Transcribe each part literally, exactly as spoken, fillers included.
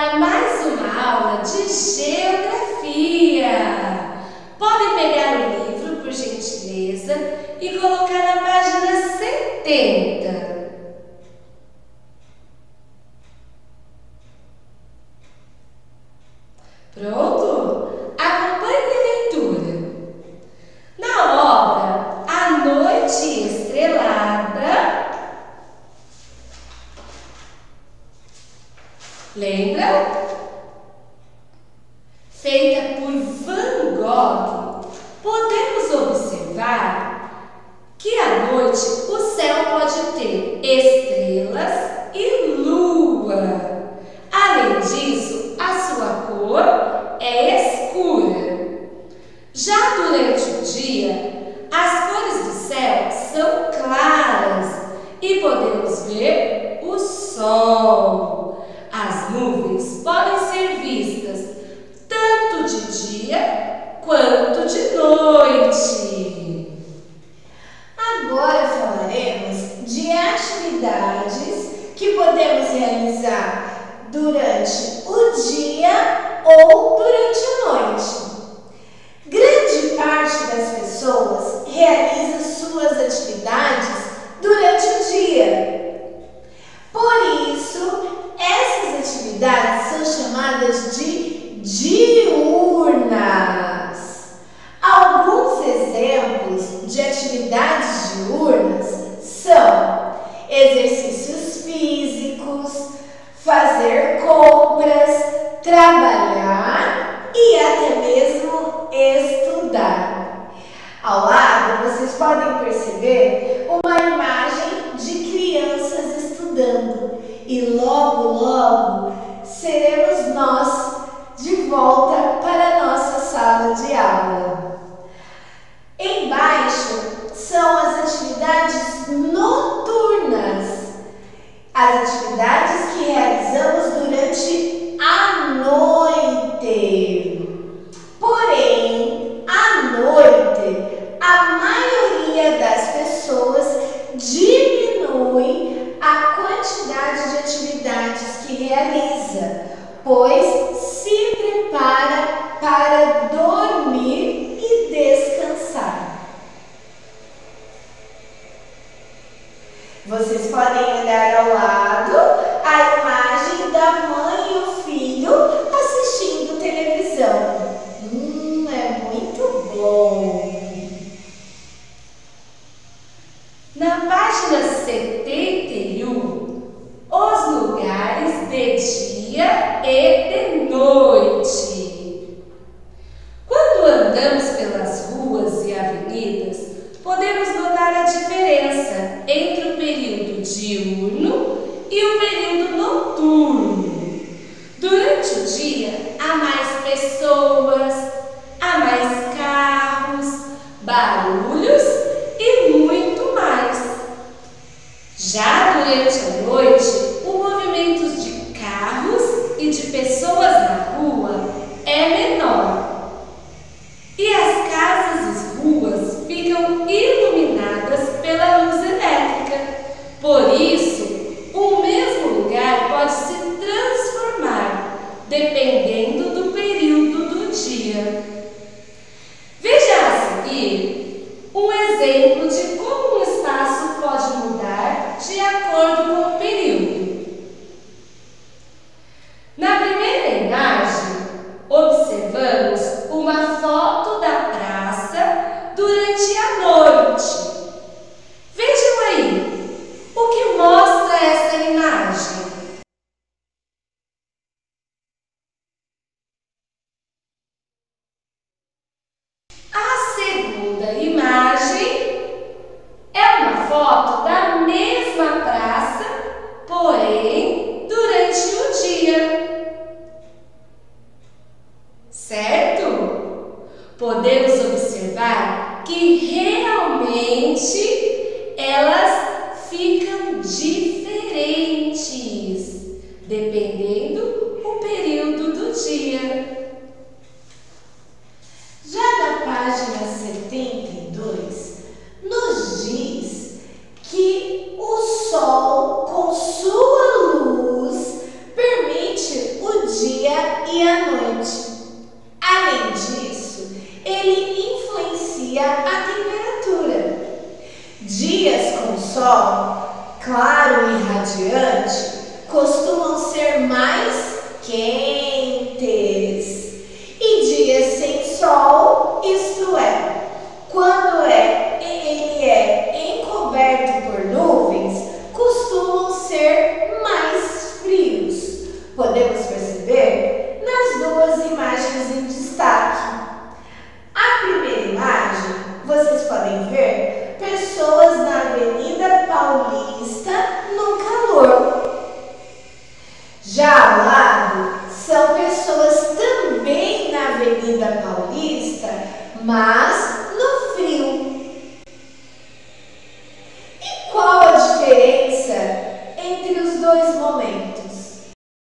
para mais uma aula de geografia. Podem pegar o livro, por gentileza, e colocar na página setenta. Pronto? Acompanhe a leitura. Na obra A Noite Estrelada, lembra? Feita por Van Gogh, podemos observar que à noite o céu pode ter estrelas e lua. Além disso, a sua cor é escura. Já durante o dia, as cores do céu são claras e podemos ver o sol. As nuvens podem ser vistas tanto de dia quanto de noite. Agora falaremos de atividades que podemos realizar durante o dia ou durante a noite. Grande parte das pessoas realiza suas atividades durante o dia. Por isso, essas atividades são chamadas de diurnas. Alguns exemplos de atividades diurnas são exercícios físicos, fazer compras, trabalhar e até mesmo estudar. Ao lado, vocês podem perceber uma imagem de crianças estudando e logo, logo seremos nós de volta para a nossa sala de aula. Embaixo são as atividades noturnas, as atividades que realizamos durante a noite. Porém, à noite, a maioria das pessoas diminui a quantidade de atividades que realiza, pois se prepara para dormir e descansar. Vocês podem olhar ao lado a imagem da mãe e o filho assistindo televisão. Hum, é muito bom! Na página setenta e um, os lugares de dia e de noite. Quando andamos pelas ruas e avenidas, podemos notar a diferença entre o período diurno e o período noturno. Durante o dia, há mais pessoas, há mais carros, barulhos e muito mais. Já durante a noite, o movimento de carros e de pessoas na rua é menor. E as casas e ruas ficam iluminadas pela luz elétrica. Por isso, o mesmo lugar pode se transformar dependendo do período do dia. Veja a seguir um exemplo de como um espaço pode mudar de acordo com o período. Na primeira imagem, observamos uma foto da praça durante a noite. Vejam aí, o que mostra essa imagem? A segunda imagem é uma foto da mesma praça, porém durante o dia. Certo? Podemos observar que realmente elas ficam diferentes, dependendo do período do dia. Já na página setenta e dois, nos diz que o sol, com sua luz, permite o dia e a noite. Além disso, ele influencia a temperatura. Dias com sol claro e radiante costumam ser mais quentes. E dias sem sol, isto é, quando é, ele é encoberto por nuvens, costumam ser mais frios. Podemos perceber nas duas imagens em destaque. A primeira imagem, vocês podem ver pessoas na Avenida Paulista no calor. Já ao lado, são pessoas também na Avenida Paulista, mas no frio. E qual a diferença entre os dois momentos?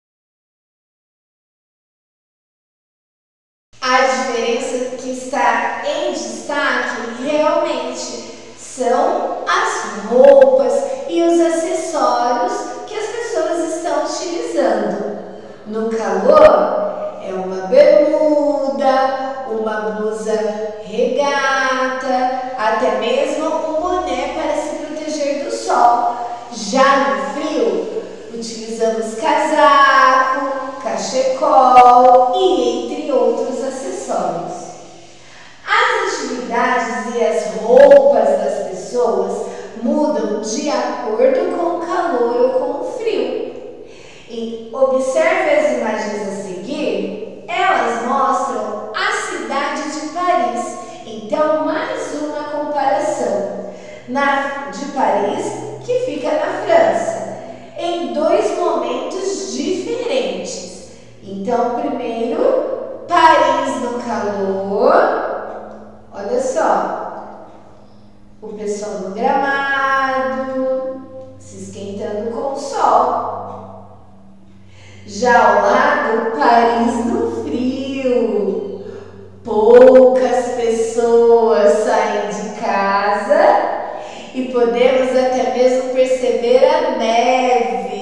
A diferença que está em destaque realmente são as roupas e os acessórios que as pessoas estão utilizando. No calor, é uma bermuda, uma blusa regata, até mesmo um boné para se proteger do sol. Já no frio, utilizamos casaco, cachecol e entre outros acessórios. As atividades e as roupas das pessoas mudam de acordo com o calor ou com o frio. E observe as imagens a seguir, elas mostram a cidade de Paris. Então, mais uma comparação. Na, de Paris, que fica na França, em dois momentos diferentes. Então, primeiro, Paris no calor, olha só, o pessoal no gramado, se esquentando com o sol. Já ao lado, Paris no frio, poucas pessoas saem de casa e podemos até mesmo perceber a neve.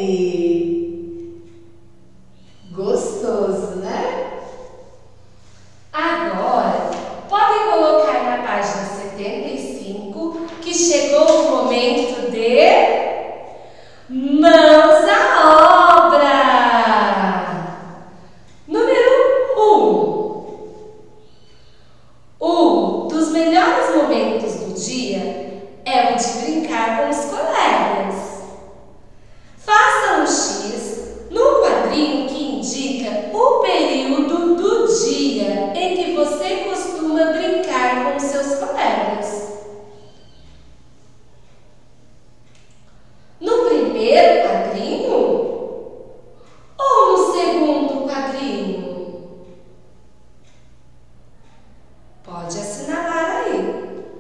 Gostoso, né? Agora, podem colocar na página setenta e cinco que chegou o momento de mãos à obra. Número um. Um dos melhores momentos do dia é o de brincar com os colegas. Faça um X no quadrinho que indica o período do dia em que você costuma brincar com seus colegas. No primeiro quadrinho ou no segundo quadrinho? Pode assinalar aí.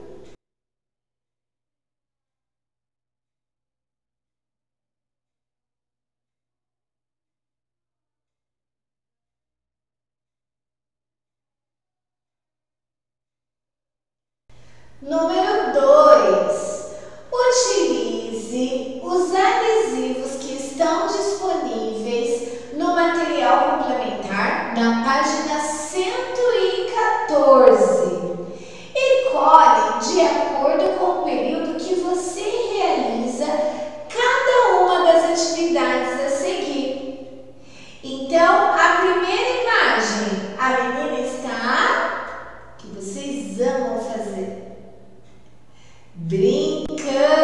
Número dois. Utilize os adesivos que estão disponíveis no material complementar na página cento e quatorze. E colhe de acordo com o período que você realiza cada uma das atividades a seguir. Então, a primeira imagem, a menina está, que vocês amam fazer, brincando.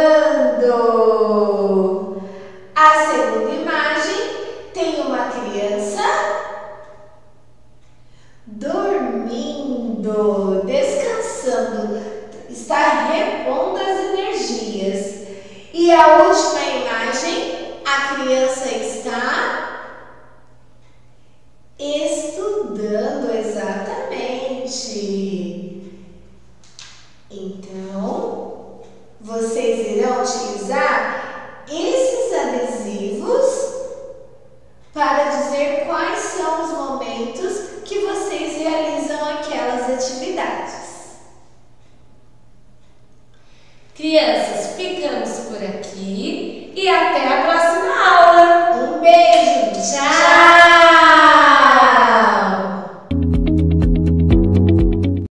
A segunda imagem tem uma criança dormindo, descansando, está repondo as energias. E a última imagem, a criança está estudando, exatamente. Então, vocês irão utilizar esses adesivos para dizer quais são os momentos que vocês realizam aquelas atividades. Crianças, ficamos